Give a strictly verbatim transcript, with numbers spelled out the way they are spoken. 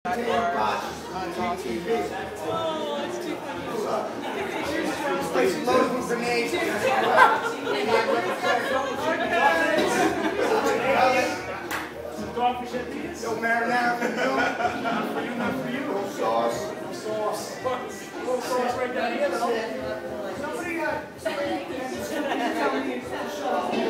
Oh, it's too funny. Place loaded with grenades. Yo, marinara for you. Not for you, not for you. No sauce. No sauce. No sauce right down here, though. Somebody, uh, somebody, somebody tell me to shut up.